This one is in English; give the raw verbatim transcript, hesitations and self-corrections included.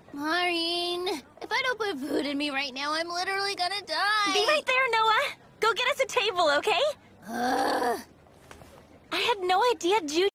Marin, if I don't put food in me right now, I'm literally gonna die. Be right there, Noah. Go get us a table, okay? Ugh. I had no idea Jude